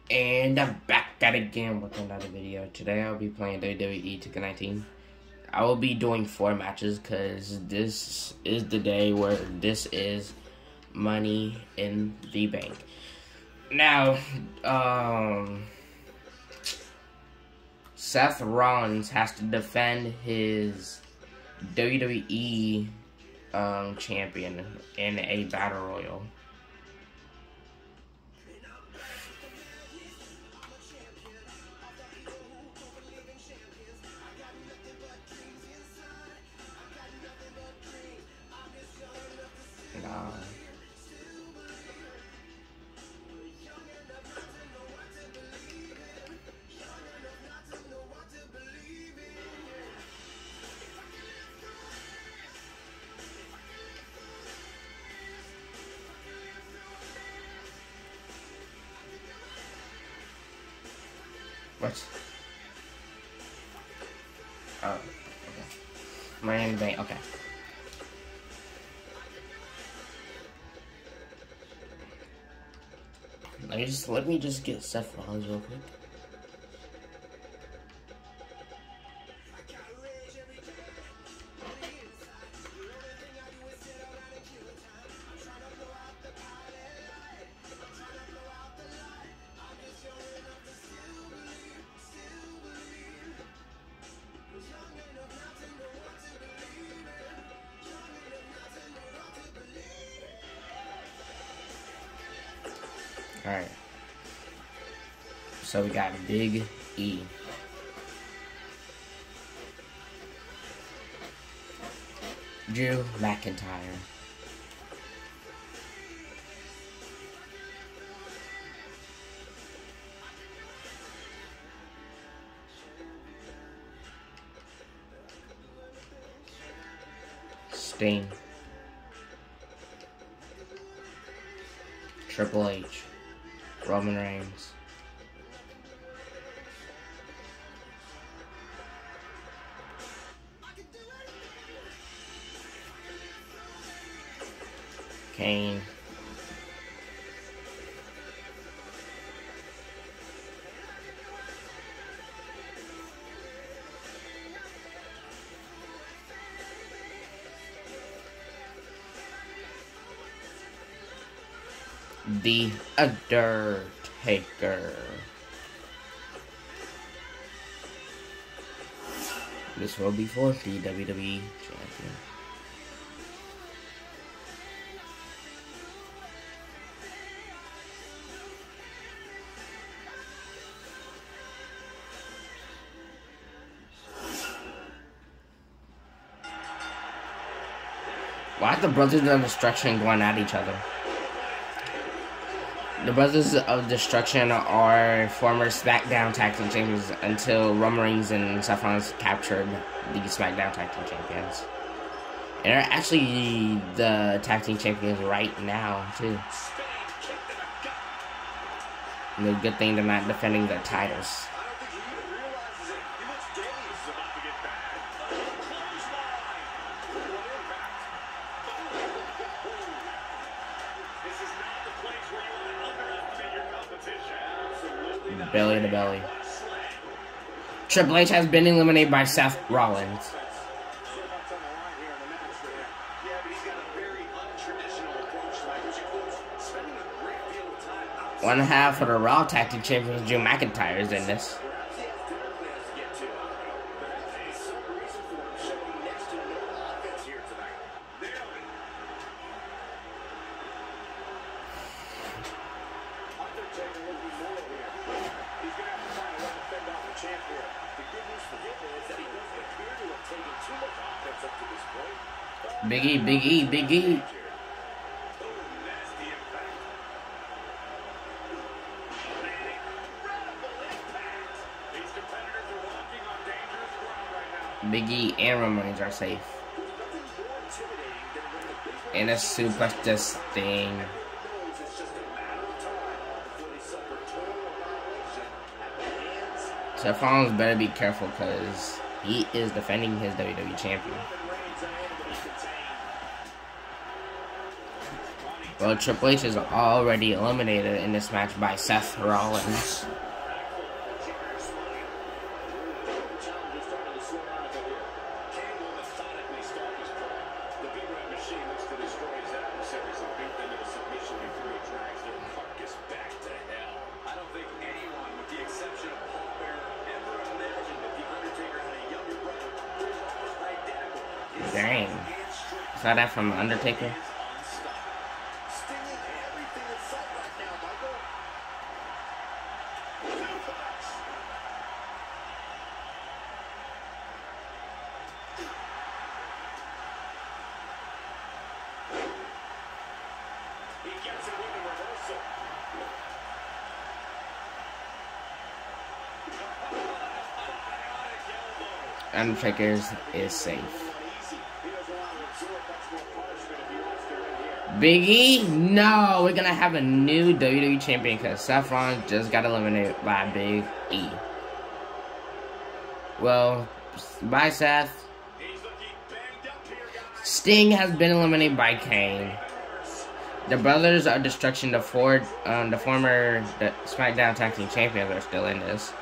And I'm back at it again with another video. Today I'll be playing WWE 2K19. I will be doing 4 matches because this is the day where this is Money in the Bank. Now, Seth Rollins has to defend his WWE champion in a battle royal. What? Oh, okay. Money in the Bank, okay. Let me just get Seth Rollins real quick. Alright. So we got Big E. Drew McIntyre. Sting. Triple H. Roman Reigns. Kane. The Undertaker. This will be for the WWE Champion. Why are the Brothers of Destruction going at each other? The Brothers of Destruction are former SmackDown Tag Team Champions until Roman Reigns and Seth Rollins captured the SmackDown Tag Team Champions. And they're actually the Tag Team Champions right now, too. And the good thing they're not defending their titles. Belly to belly. Triple H has been eliminated by Seth Rollins. One half of the Raw Tag Team Champions, Drew McIntyre, is in this. Big E, Big E, Big E. Big E and Roman Reigns are safe. And a suplex this thing. Seth Rollins better be careful because he is defending his WWE champion. Well, Triple H is already eliminated in this match by Seth Rollins. Dang. Saw that from Undertaker? Undertaker is safe. Big E? No, we're gonna have a new WWE champion because Seth Rollins just got eliminated by Big E. Well, bye Seth. Sting has been eliminated by Kane. The Brothers of Destruction, the former SmackDown Tag Team Champions, are still in this.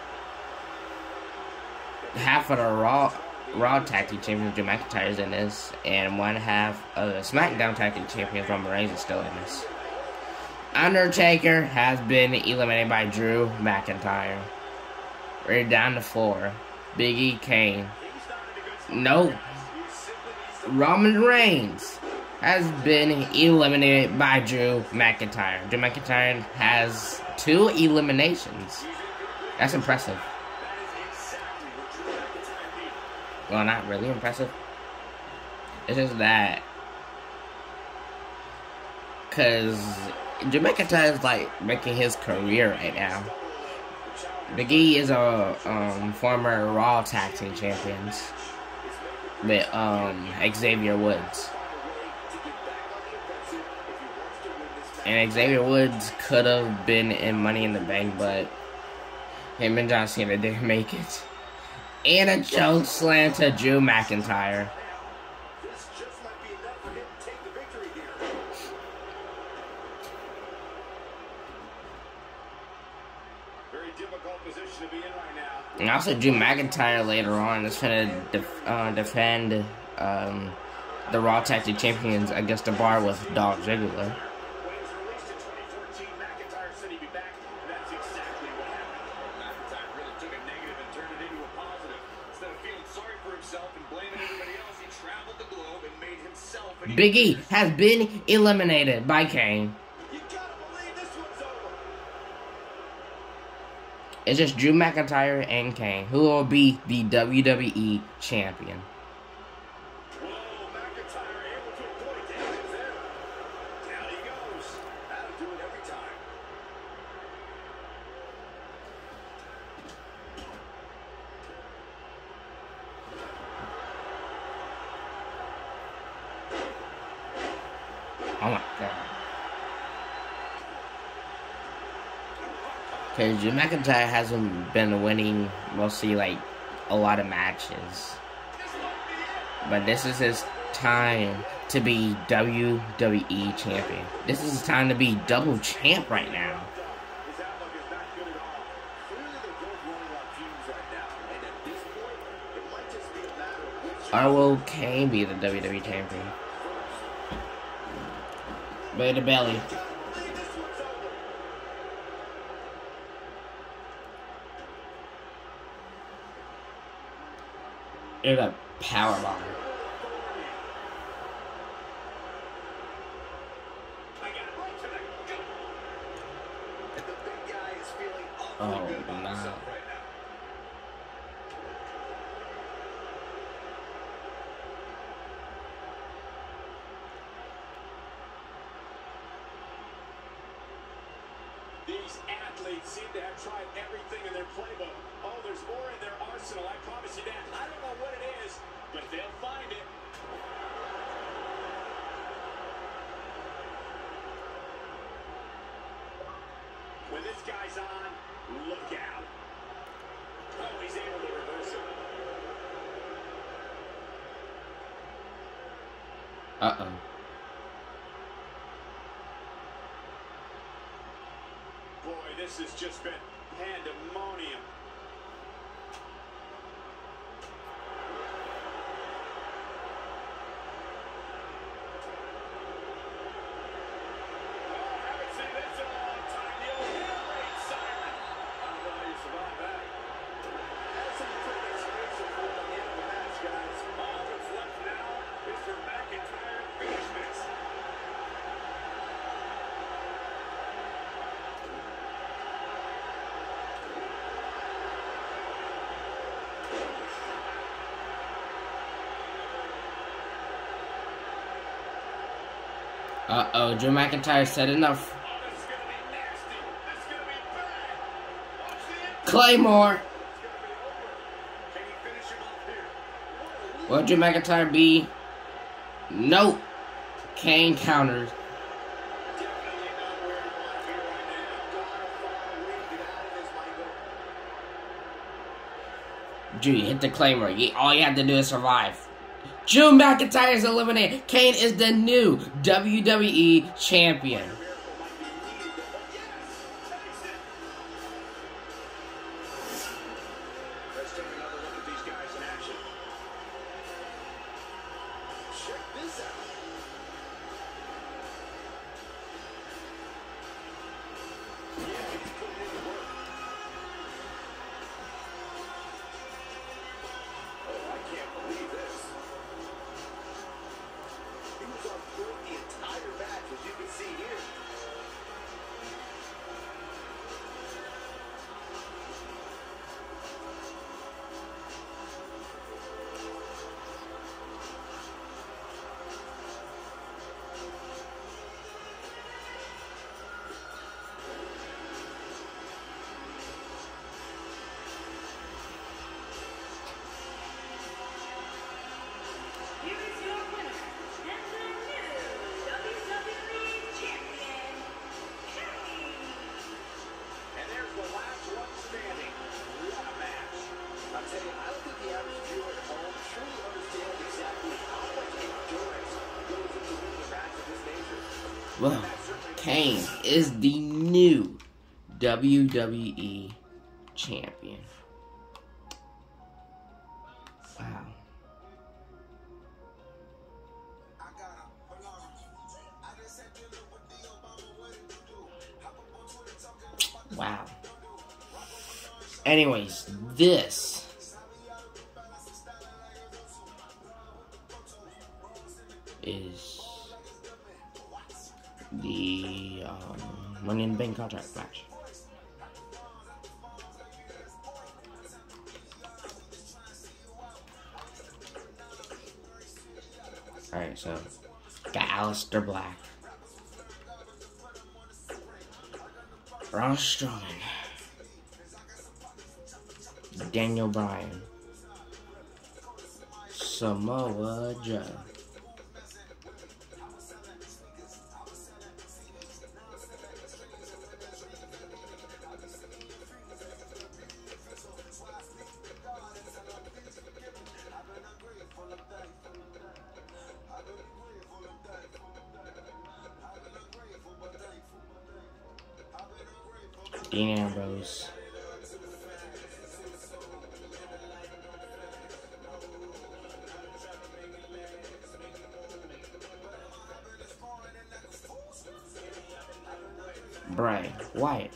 Half of the Raw Tag Team Champions, Drew McIntyre, is in this, and one half of the SmackDown Tag Team Champions, Roman Reigns, is still in this. Undertaker has been eliminated by Drew McIntyre. We're down to 4. Big E, Kane. No. Roman Reigns has been eliminated by Drew McIntyre. Drew McIntyre has 2 eliminations. That's impressive. Well, not really impressive. It's just that, cause Drew McIntyre is like making his career right now. Big E is a former Raw Tag Team Champions with Xavier Woods, and Xavier Woods could have been in Money in the Bank, but him and John Cena didn't make it. And a choke slam to Drew McIntyre. Very difficult position to be in right now. And also Drew McIntyre later on is going to defend the Raw Tag Team Champions against the Bar with Dolph Ziggler. Big E has been eliminated by Kane. It's just Drew McIntyre and Kane, who will be the WWE champion. Oh my god. Because Drew McIntyre hasn't been winning mostly like a lot of matches. But this is his time to be WWE champion. This is his time to be double champ right now. Or will Kane be the WWE champion? Belly to belly. There's a power bomb. Oh no. These athletes seem to have tried everything in their playbook. Oh, there's more in their arsenal, I promise you that. I don't know what it is, but they'll find it. When this guy's on, look out. Oh, he's able to reverse it. this has just been pandemonium. Uh-oh, Drew McIntyre said enough. Claymore! Will Drew McIntyre be? Nope. Kane counters. Drew, you hit the Claymore. All you have to do is survive. Drew McIntyre is eliminated. Kane is the new WWE champion. Let's take another look at these guys in action. Check this out. Yeah, he's putting in the work. Oh, I can't believe this. He was on foot the entire match, as you can see here. Here is your winner, and the new WWE Champion, Kane. And there's the last one standing. What a match. I'll tell you, I don't think the average viewer at home truly understands exactly how much endurance goes into winning a match of this nature. Well, Kane is the new WWE champion. Wow. Wow. Anyways, this is the Money in the Bank contract match. Alright, so got Aleister Black, Braun Strowman, Daniel Bryan, Samoa Joe, Dean Ambrose, Bray Wyatt,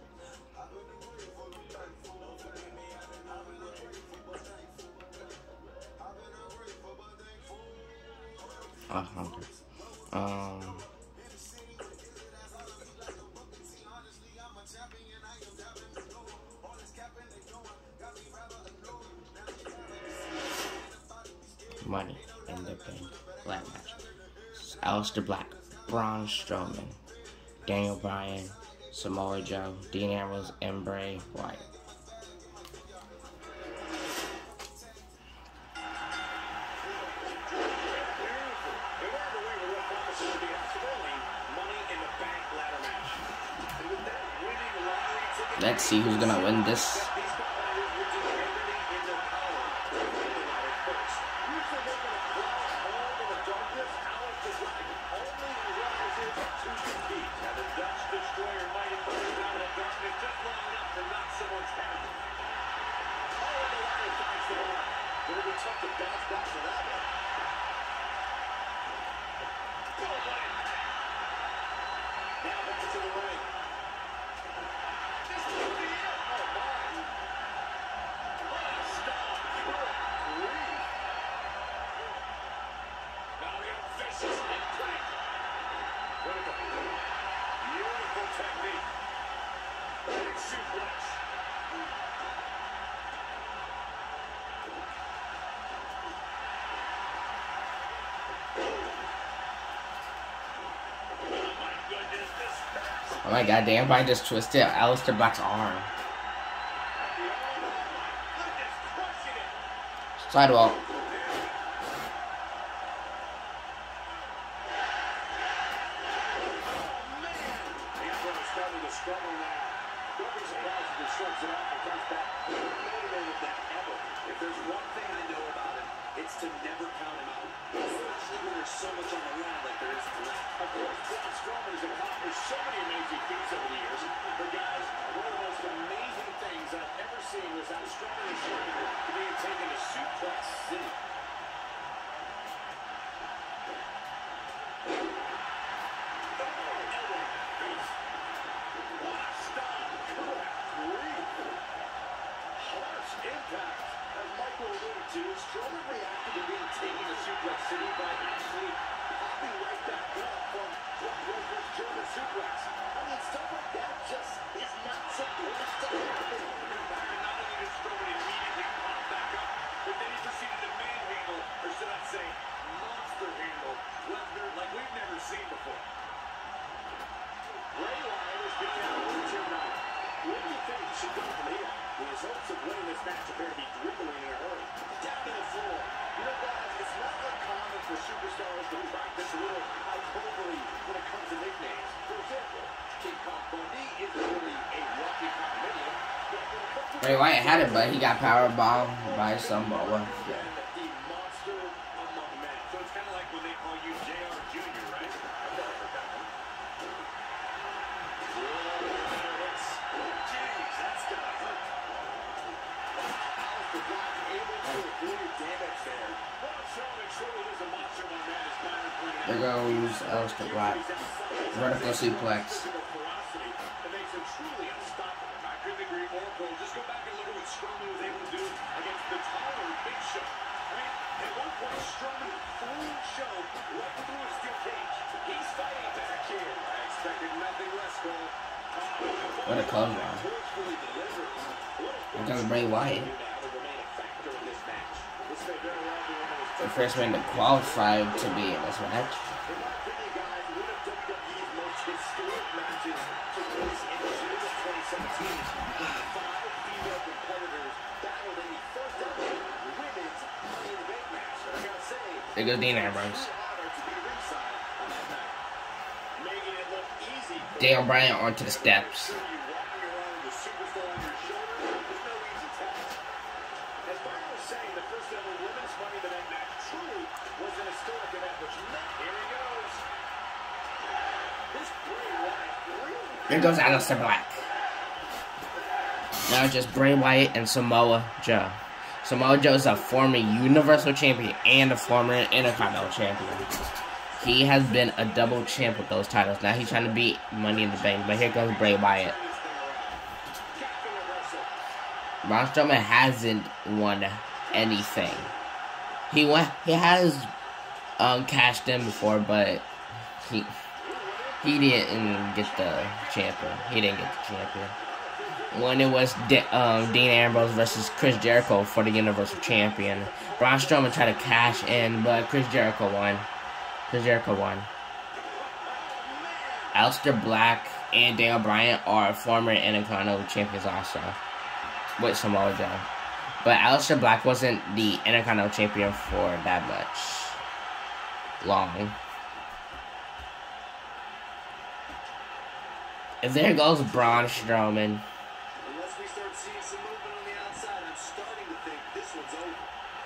Money in the Bank Black match. Aleister Black, Braun Strowman, Daniel Bryan, Samoa Joe, Dean Ambrose, and Bray Wyatt. Let's see who's gonna win this. Destroyer might have been out of the darkness. It'll be tough to bounce back from that one. Now back to the ring. This could be it. Oh, my. What a stop. Good grief. Now we have vicious impact. Beautiful technique. Big suplex. Oh my god, damn, I just twisted Aleister Black's arm. Sidewalk. If there's one thing I know about him, it's to never count him out. Especially when there's so much on the line like there is tonight. Of course, Braun Strowman has accomplished so many amazing feats over the years. But guys, one of the most amazing things I've ever seen was how Strowman is showing to being taken to Suplex City. Strowman reacted to being taken to Suplex City by actually popping right back up from Brock Lesnar's German suplex. I mean, stuff like that just is not supposed to happen. And not only did Strowman immediately pop back up, but then he proceeded to manhandle, or should I say, monster handle, Lesnar like we've never seen before. Bray Wyatt is being outworked here now. What do you think should go from here? The results of winning this match appear to be dwindling in a hurry. Down to the floor. You know, guys, it's not uncommon for superstars to practice a little hyperbole when it comes to nicknames. For example, King Kong Bundy isn't really a walking condominium. Bray Wyatt had it, but he got powerbombed by Samoa. Yeah. The monster among men. So it's kind of like when they call you JR Jr., right? I've never heard that one. Jeez, that's gonna hurt. Aleister Black able to avoid damage there. Braun Strowman truly is a monster among men, as Byron pointed out. There goes Aleister Black. Vertical suplex. Ferocity that makes him truly unstoppable. I couldn't agree more, Cole. Just go back and look at what Strowman was able to do against the taller Big Show. I mean, at one point, Strowman flew Show right through his steel cage. He's fighting back here. I expected nothing less, Cole. What a clothesline. Here comes Bray Wyatt. The first man to qualify to be in this match. There goes Dean Ambrose. Daniel Bryan onto the steps. There goes Aleister Black. Now it's just Bray Wyatt and Samoa Joe. Samoa Joe is a former Universal Champion and a former Intercontinental Champion. He has been a double champ with those titles. Now he's trying to beat Money in the Bank, but here goes Bray Wyatt. Braun Strowman hasn't won anything. He has cashed in before, but he didn't get the champion. He didn't get the champion. When it was Dean Ambrose versus Chris Jericho for the Universal Champion, Braun Strowman tried to cash in, but Chris Jericho won. Aleister Black and Daniel Bryan are former Intercontinental Champions also, with Samoa Joe. But Aleister Black wasn't the Intercontinental Champion for that much long. And there goes Braun Strowman. Unless we start seeing some movement on the outside, I'm starting to think this one's over.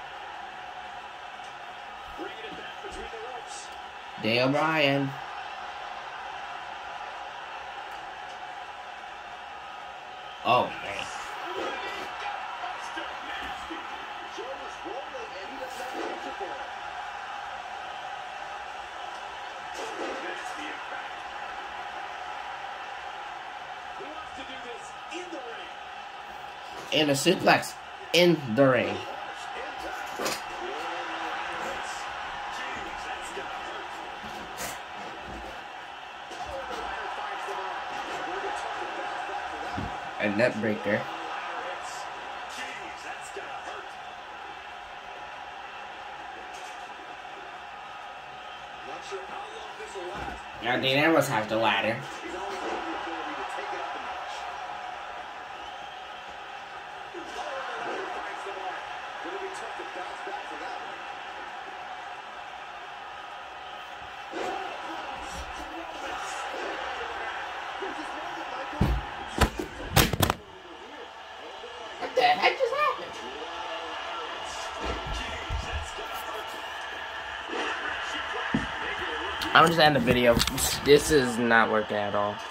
Bringing it back between the ropes. Daniel Bryan. Oh, man. is rolling, and he doesn't have the answer for it. There's the impact. He wants to do this in the ring. And a suplex in the ring. A net breaker. Now Dean Ambrose has the ladder. He's always had the ability to take it up a notch. Finds the mark. It'll be tough to bounce back from that one. What the heck just happened? I'm just ending the video. This is not working at all.